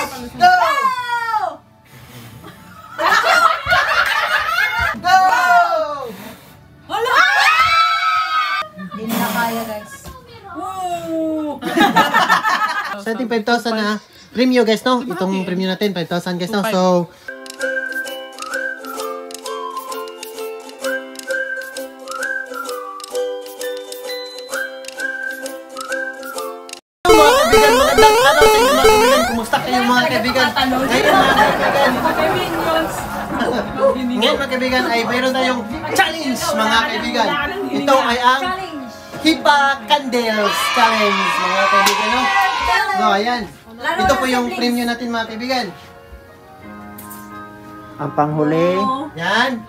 Go! Go! Hala! Hindi na kaya, guys. Sa ating 5,000 na premium guys, no? Itong premium natin, 5,000 guys, no? So, magandang araw sa inyo mga kaibigan. Kumusta kayo mga kaibigan? Ngayon mga kaibigan ay mayroon tayong challenge mga kaibigan. Ito ay ang Hipa Candles Challenge mga kaibigan, no? So ayan, ito po yung premium natin mga kaibigan. Ang panghuli, yan,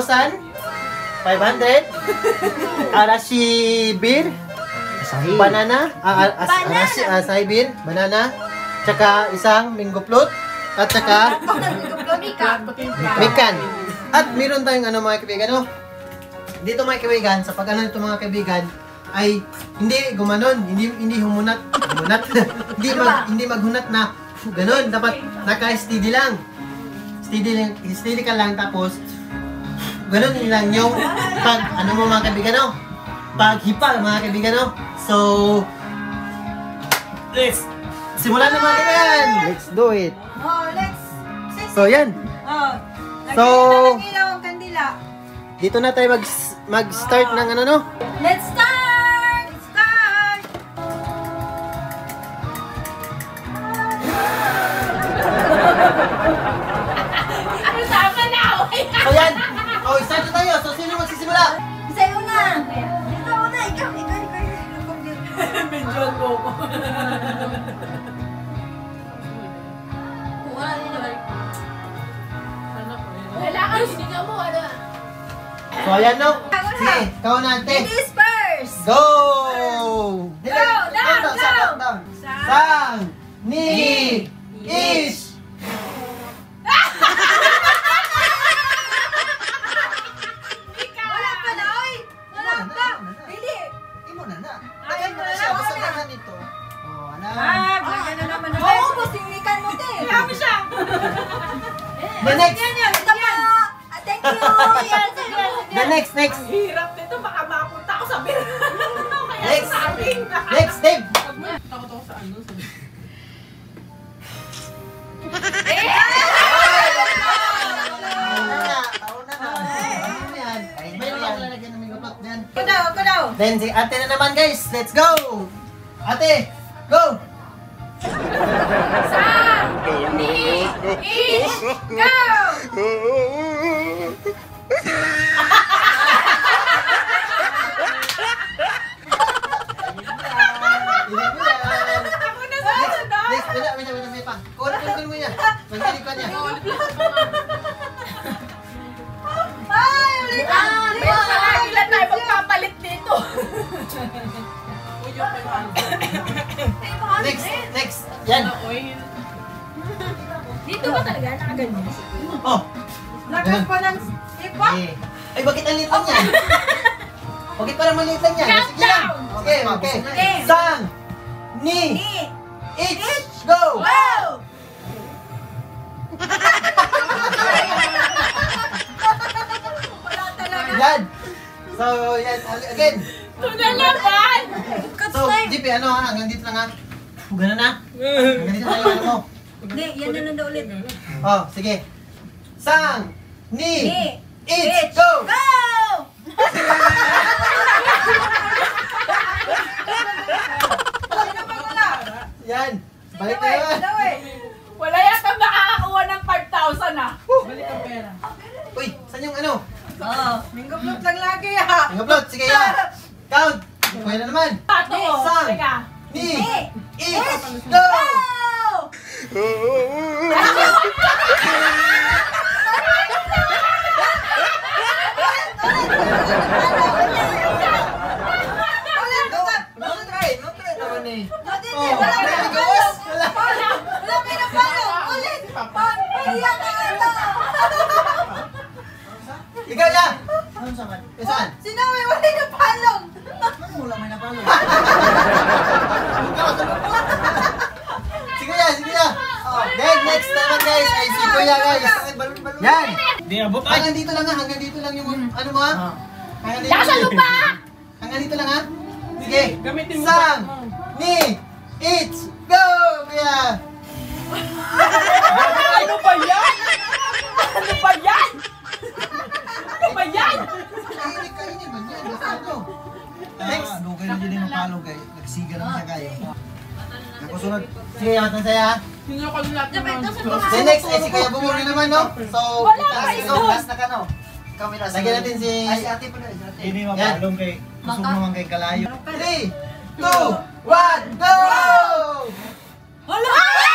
5,500. Arashi beer, banana, asahi beer, banana, tsaka isang mango float, at tsaka mikan. At meron tayong ano mga kaibigan, no? Dito mga kaibigan, sa pag-ano nito mga kaibigan, ay hindi gumanon, hindi humunat, hindi maghunat na ganun, dapat naka-steady lang. Steady ka lang, tapos ganun lang yung pag ano mo mga kaibigan, no? Paghipa mga kaibigan, no? So let's simulan na mga kaibigan. Let's do it. So yan. So dito na tayo mag-start ng ano, no? Let's start! Ano sama na? So yan. Oh, start na tayo. So sino magsisimula? Sa'yo na! Ikaw na! Ikaw! Medyo ko. Kailangan sinigaw mo, ano? So ayan, no? Sige, ikaw na, ante. Ladies first! Go! Down! Sang! Ni! Ish! Wala pa na, oy! Wala pa! Pili! Hindi mo na na. Ayaw mo na na, Basta wala. na nito. Oh, wala. Bigyan na naman na. Oo, boss, tingnikan mo, te. Kaya mo siya. The next! Ito pa. Thank you. The next! Hirap nito, baka mapunta ako sa bir. Next! Next, Dave! Takot ako sa ano. Ako daw. Then si ate na naman guys, let's go! Ate, go! Go! Ako na sa ano na. Next, may pa. Kunin mo niya. Magkinig ka niya. Ay, ulit na. Ilan tayo magpapalit dito? Next. Yan. Dito ba talaga? Nakaganyan? Oh. Lakas pa ng ipa. Ay, bakit ang liit lang yan? Bakit parang maliit lang yan? Sige lang. Okay. Sang, ni, ich, go! Wow! Wala talaga. Yan. So, yan. Again. Ito na naman! So, JP, ano ha? Hanggang dito lang ha? Gano'n na? Hanggang dito lang yung ano mo. Hindi, yan na nanda ulit. Oh, sige. Sang, ni, ich, Go! go! Sino pa wala? Yan. Balik na Sino yun. eh? Wala yata makakakuha ng 5,000 ah. Balik ang pera. Uy, saan yung ano? Oo. Minggo plot lang lagi ha. Yung upload. Sige yan. Count. Kuya na naman. Pato ko. Sang. Teka. Ni, ich, Go! go! Try naman eh. Oh, may gawas. Wala pinapalo. Ulit. Pahiya ka ata. Ikaw ya. Ano saman? Saan? Sinawi, wala yung palong. Wala may napalo. Sige ya. Then, next naman guys, ay si Kuya guys. Yan. Hindi abot ay. Hanggang dito lang ha, hanggang dito lang yung ano mo ha. Hanggang dito. Lakas sa lupa! Hanggang dito lang ha. Sige. Gamitin mo Sang, ni, it's, go! Kuya. Ano ba yan? Ano ba yan? Ano ba yan? Kainin man yan. Basta ano. Next. Ano kayo din yung mapalong kayo. Nagsiga lang siya kayo. Ako sunod. Sige, matang saya ha. Sino ko lahat naman? Then next ay si Kuya Bumuri naman no. So, Wala kita- kayo so, doon. last na ka no. Lagyan natin si... Ay, si ate pala. Hindi mapalong kay. Gusto mo naman kay kalayo. 3, 2, 1, go! Hala!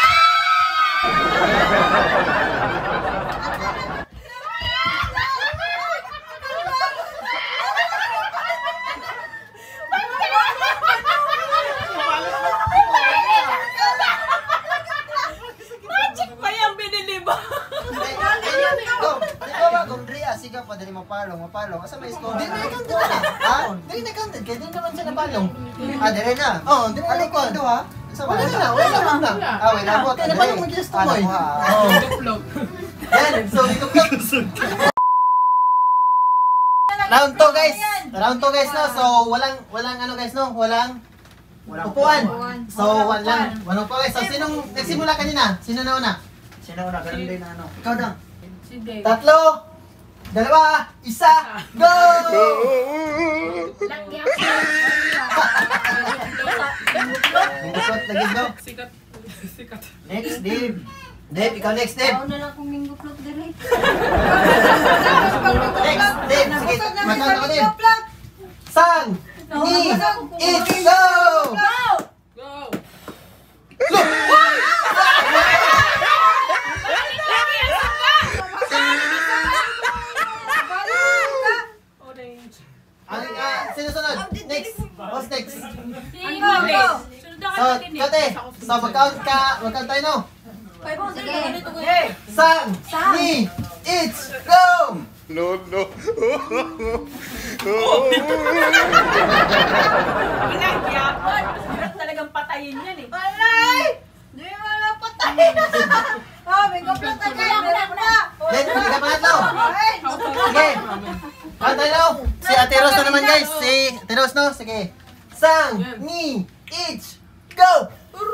Magic pa yung binili mo. Sige pa dali mapalong. Asa may score? Hindi na counted na. Ha? Hindi na counted. Kaya din naman siya napalong. Ah, dire na. Oo, hindi na Ano counted. ko ha? Wala na, wala na. Ah, wala mo. Kaya napalong mo just tumoy. Oo. Yan, so dito po. Round 2 guys. Round 2 guys no. So walang ano guys no. Walang upuan. So walang upuan guys. So sinong nagsimula kanina? Sino na una? Sino na ganun din na ano? Ikaw dang. Si Dave. 3, 2, 1, go! Bukot lagi go. Sikat. Sikat. Next, Dave. Dave, ikaw next Dave. Ako na lang kung minggo plot dire. Next Dave. Sige, matanda ko Dave. Sang, ni, it's go! Go! Orange. Sino sunod? Next. What's next? Ako. So, kate. So, mag-count tayo no? Sige. Sang, ni, it's go! Pinagyapan. Hirap talagang patayin yan eh. Alay! Di wala patay. Minggo plot na kayo. Then, hindi ka pangatlo. Sige. Count tayo no? Si Ate Rose na naman guys. Si Ate Rose no? Sige. Sang, ni, it's go!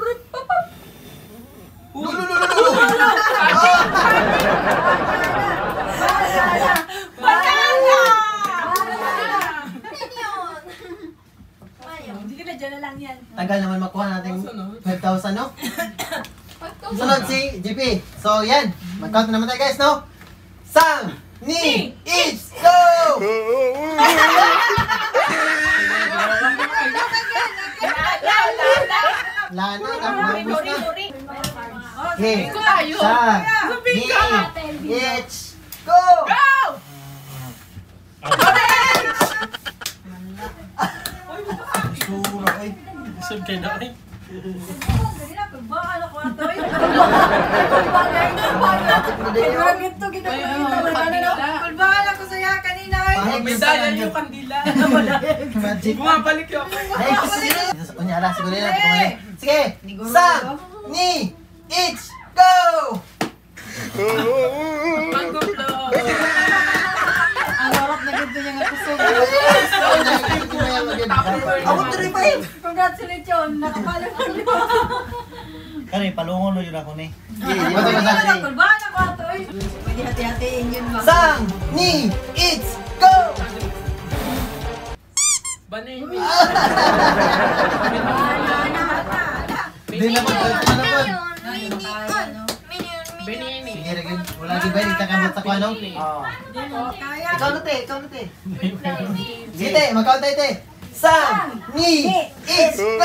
Hindi ka na dyan na lang yan. Tagal naman makuha natin 5,000 no? Sunod si GP. So yan, mag-count na naman tayo guys no? Sang, ni, it's go! Lana, naubos na. Okay, sang, ni, it's go! Sura ay. Sub kayo na eh. Medalya yung kandila. Magic. Bumabalik yung Next. Kunyara, siguro na. Sige, sang, ni, it's go! pagkuplo. Ang harap na ganito niya nga kusog. Ako tuloy pa eh. Congratulations! Nakapalang ko niyo. Kani palungon lo yun ako ni. Kulbahan ako ato eh. Pwede hati-hatiin yun ba? Sang, ni, it's go! Banay. Di naman, ano naman. Benini. Sige, Regin. Wala di ba, nagkakamot sa kwano? Oo. Kaya. Ikaw na te, ikaw na te. Sige, te, mag-count tayo, te. Sang, ni, it's go!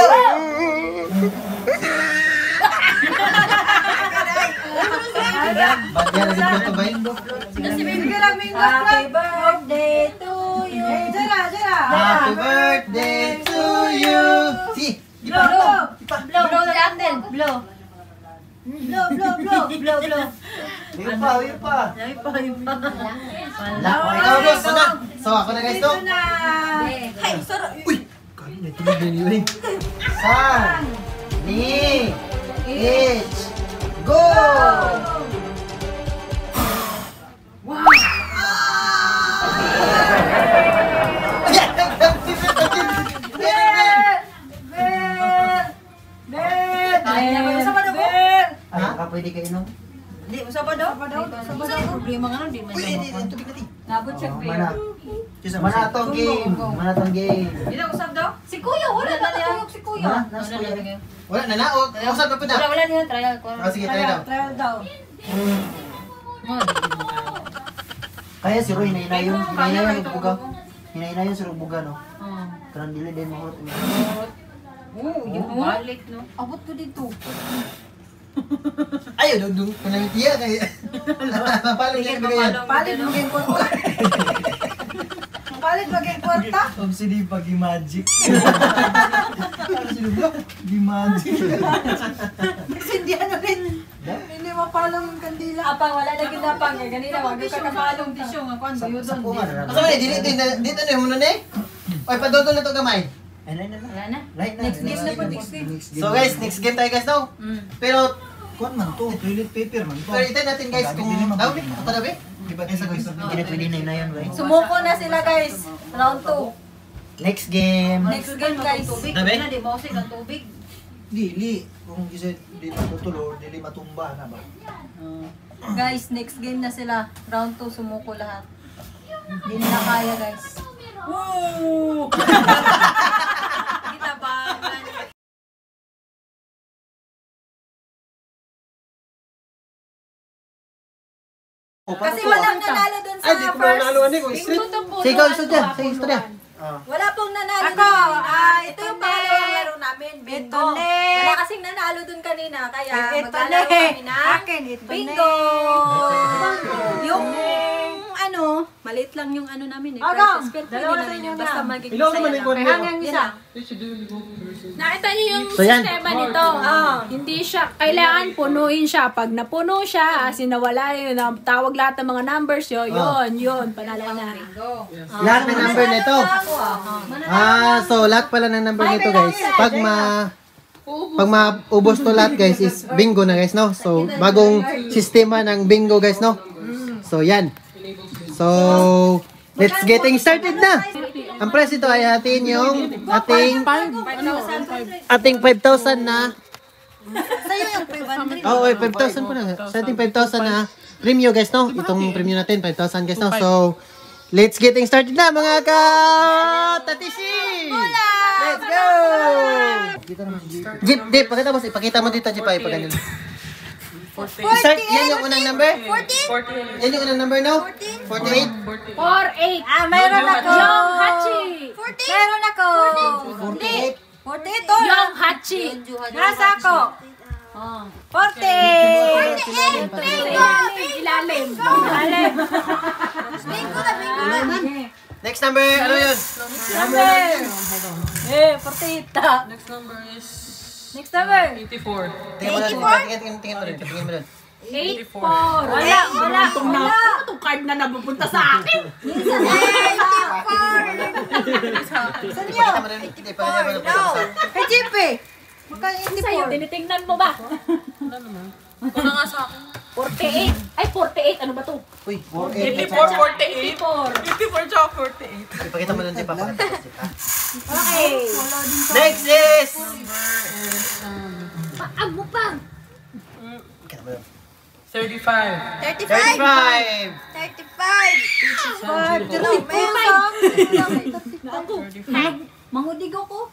Ba't yan, Regin ko ito ba yun? Sige lang, Mingo. Happy birthday to you. Jera. Happy birthday to you! Si, Blow. Blow na candle. Blow. Blow. Yung pa. wala. Ikaw, boss, ano? So, ako na guys, to. Dito na. Ay, sarap. Uy! Kaya may tulog na niyo eh. Sang, ni, it's Go! Ay, baka pwede ka inom? Di, usap daw. Problema nga di man. Uy, hindi, tubig natin. Nabot siya Mana? Mana atong game? Mana atong game? Di na usap daw. Si Kuya, wala na tuyok si Kuya. Nas kuya. Wala na na. Usap na po na. Wala niya trial ko. Sige, try daw. Trial daw. Kaya si Roy, hinay yung buga. Hinay yung si buga, no? Karang dili din mahot. Yung balik no. Abot ko dito. Ayaw, doon ko na yung tiya. Mapalo niya ibigay yan. Palit mo game kwarta. Palit mo game kwarta. Obsidi pag magic. Ano sinubok? Di magic. Kasi hindi ano rin. Hindi mapalong yung kandila. Apang wala na ginapang. Ganina, wag ka kapalong tisyo. Nga kwan, bayo doon. Asa ka dito na yung muna na eh. Oy, padodo na to gamay. Wala na. Next game na po, next game. So guys, next game tayo guys daw. Pero, Kuan man to, toilet paper man to. pero ito natin guys kung... Daw, ito na ba? Di ba sa guys? Hindi na pwede na yun, right? Sumuko na sila guys. Round 2. Next game. Next game guys. Dabe? Di mausik ang tubig. Dili. Kung kasi dili matutulo, dili matumba na ba? Guys, next game na sila. Round 2, sumuko lahat. Hindi nila kaya guys. Woo! Kita ba? Kasi walang nanalo dun sa Ay, di ko first. naluan eh. Kung street. Sige, ikaw isa dyan. Sige, istorya. Wala pong nanalo dun kanina. Ito yung pangalawang laro namin, bingo. Wala kasing nanalo dun kanina, kaya maglalaro kami na bingo. Yung ano, maliit lang yung ano namin eh. Precious, pero pwede na rin yun. Basta magiging Ilaw saya naman lang. yung kuwan Hanggang nyo. isa. Nakita niyo yung So, yan. sistema nito. Hindi siya, kailangan punuin siya. Pag napuno siya, as in nawala yun, tawag lahat ng mga numbers yun, panalo ka na. Lahat ng number nito. So lahat pala ng number nito guys. Pag maubos to lahat guys is bingo na guys, no? So bagong sistema ng bingo guys, no? So yan. So let's getting started na. Ang price ito ay atin yung ating 5,000 na. Sa'yo yung 500. Oo, 5,000 po na. Sa ating 5,000 na premium guys, no? Itong premium natin 5,000 guys, no? So let's getting started na mga ka-tatishi! Let's go! Jeep, ipakita mo dito, Jeep, ay pagano. Start, yan yung unang number? 14? Yan yung unang number, no? 48? 4-8. Meron ako. Yung Hachi. 14? Meron ako. 48. 48 to. Yung Hachi. Nasa ako. 40! Ilalim. Bingo na, bingo. Next number, ano yun? Number. 48. Next number is Next number. 84. Tingnan mo rin. 8-4. Wala. Itong card na napupunta sa akin. Saan yun? Pakita mo rin. Ipakita mo rin. Kay Jeepy. Magkano Sa'yo, 84? tinitingnan mo ba? Ito na nga sa akin. 48. Ay, 48. Ano ba to? Uy, 84, 48. 84 tsaka 48. ipakita mo rin, Jeep. Okay. Next is... Paag mo pa. Pakita mo rin. 35. 35. 35! 35. Mangudig ako.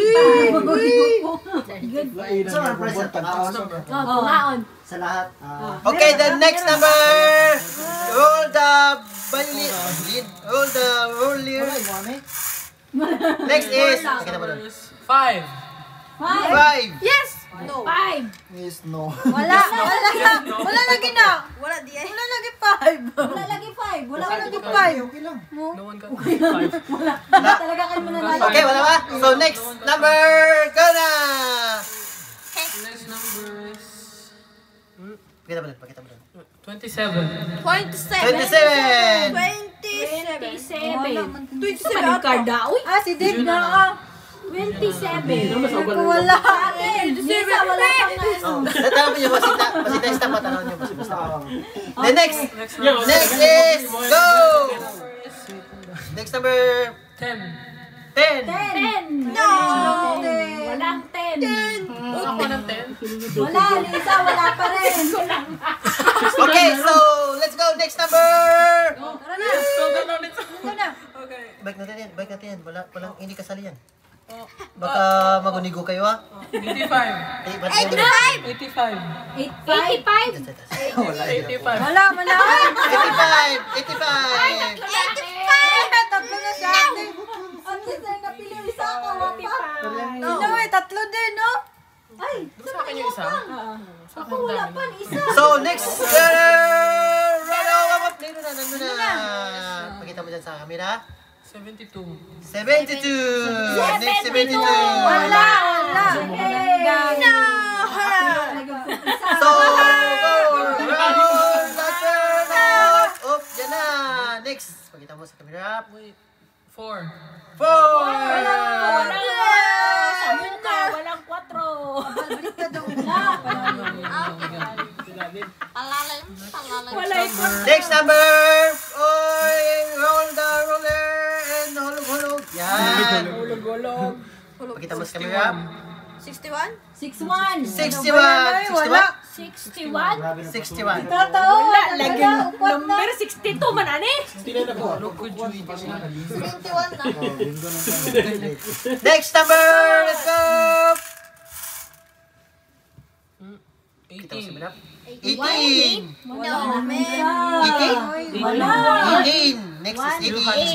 So, ang price at 5,000. Tumaon. Sa lahat. Okay, the next number. All the violin. All the earlier. Next is. Pakita mo rin. 5. 5. Yes! 5. Is no. Wala lagi na. Wala lagi 5. Wala lagi 5. Wala lagi 5. Okay lang. No one got 5. Wala talaga kayo mananalo. Okay, wala ba? So next number. Go na! Next number is Pakita mo rin. 27. 27. 27. 27 card daw. Ah, si Dave na. 27. Wala. Nisa, wala pang Oh, tanong niyo Basita stop tanong niyo Basita. The next is go. Next number 10. 10. No! Walang 10. Ako ng 10. Wala, Lisa, wala pa rin. Okay, so let's go next number. Tara na. Ito na. Bike natin yan. Walang hindi kasali yan. Baka magunigo kayo ha. 85. 85! 85. Wala, wala. 85. Tatlo na siya. At least ay napili yung isa ka, wapa. Sino eh, tatlo din, no? Ay, Sa akin yung isa. Sa akin ako wala dami. pa, isa. So next nandun na. Pakita mo dyan sa camera. 72. 72. Next 72. Wala. No! So, go! Round after oh, yan na. Next. Pakita mo sa camera. 4. 4. Walang sa mukha, walang 4. Wala ito. Next number. Oy, roll the roller and hulog-hulog. Yan. Hulog-hulog. Pakita mo sa camera. 61? 61. 61. 61. Totoo. Wala, lagi number 62 man ani. Next number. Let's go. Pakita mo sa camera. 18. No, man. 18. Wala. 18. Next is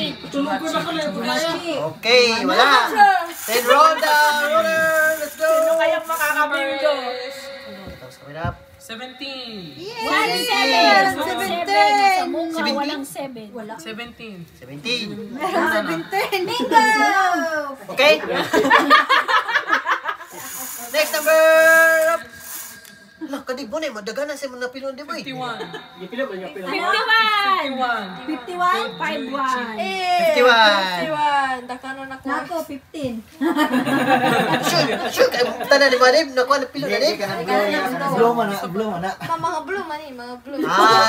18. Okay, wala. Then roll the roller. Let's go. Sino kayang makakabingo? Pakita mo sa camera. 17. Walang 7. 17. Sa mukha, 17. walang 7. Wala. 17. 17. Bingo! Okay? Next number. Lah, kadig mo na, madagana sa mga pilon di ba eh? 51. 51. 51. 51? 51. 51. Dakano na ko. Nako, 15. Sure, kayo tanan ni Manib, nakuha na pilon na ni. Blow mo na. Mga blue man eh, mga blue.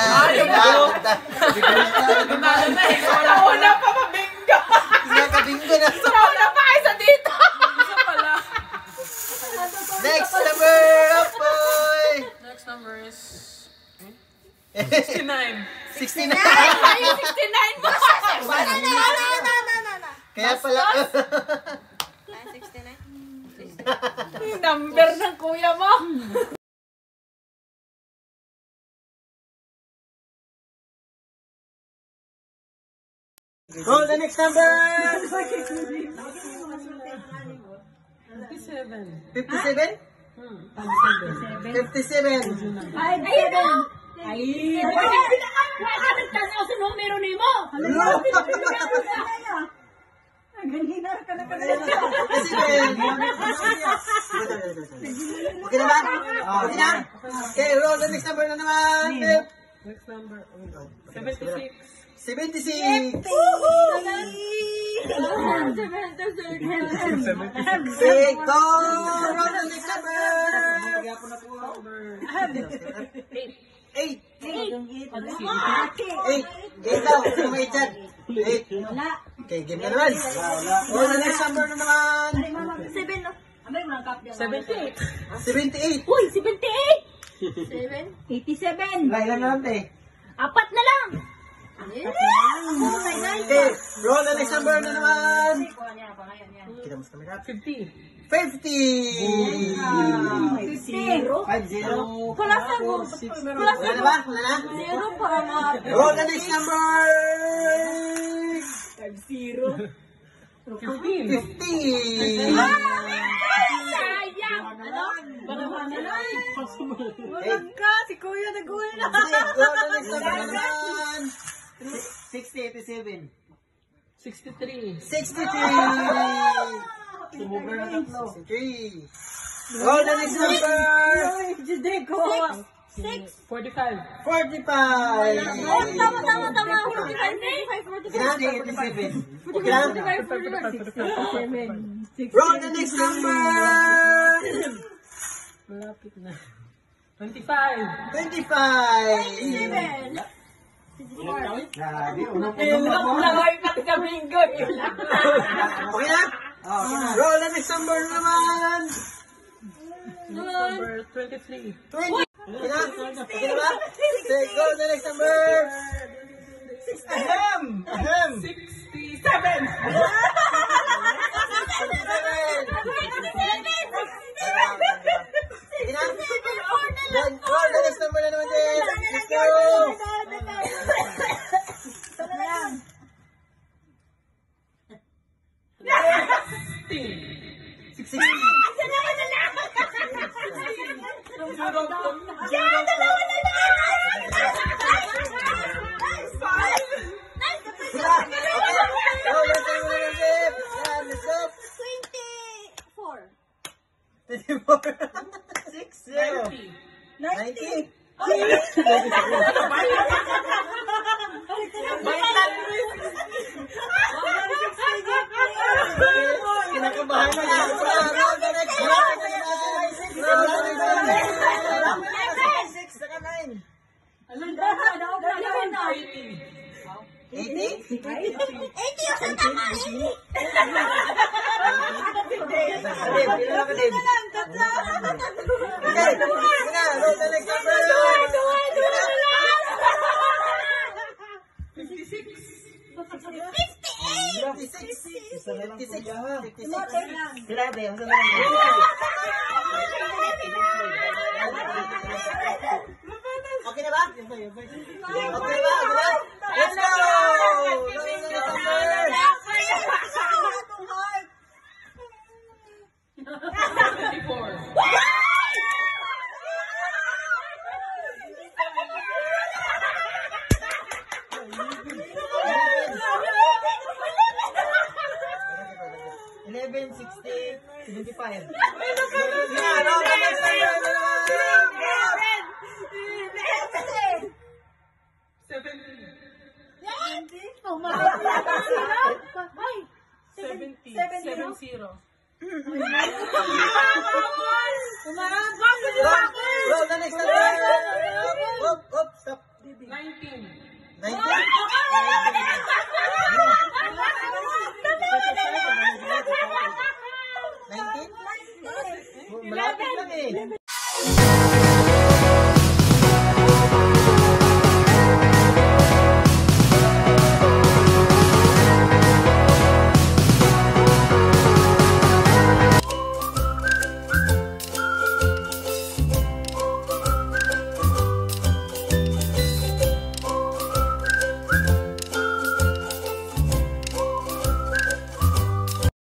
Ginala na eh. Wala pa mabingo. Nakabingo na. Wala pa kayo sa dito. Isa pala. Next number up, boy. Next number is 69. 69. Ay, 69 mo. Kaya pala. 69? Number ng kuya mo. Roll the next number. 57. 57? 57. 5-7. Ay, pinakagtanaw sa numero ni mo. Okay na ba? Okay na? Okay, roll the next number na naman. Next number. 76. 76. Okay, go! Roll the next number. 8. 8 daw. Sino may 8 dyan? 8. Okay, game na naman. Roll the next number na naman. 78. 78. Uy, 78. 87? Ilan na lang, te? 4 na lang. Okay, roll the next number na naman. Kita mo sa camera. 50. 50. 0? 50. Pulasan mo. Wala na ba? Wala na? 0 para mga... Roll the next number. 15. 50. Sayang. Walang ka, si Kuya nag-uwi na. Roll the next number na naman. 60, 87. 63. 63. Sumugar na tatlo. 63. Roll the next number. Jide ko. 45. 45. Tama. 45. Okay na? Okay na? Roll the next number. Malapit na. 25. 25! Grabe, unang Ilang lagay pati sa bingo. Okay na? Roll the next number naman! Number 23. 20! Okay na? Okay na ba? Say, go to the next number! Ahem! Ahem! 67. Okay na? Then, roll the next number na naman din! Let's go! Let's go! 24. 60. 90. Kinakabahan na yan. Roll the next number. Roll the next number. 6 saka 9. 80? Okay, roll the next number. 56. Grabe, ang sama lang. Okay na ba? Okay na ba? Let's go! Roll the next number. 11, 60, 75. Roll the next number. 70. Roll the next number. Stop. 19. 19.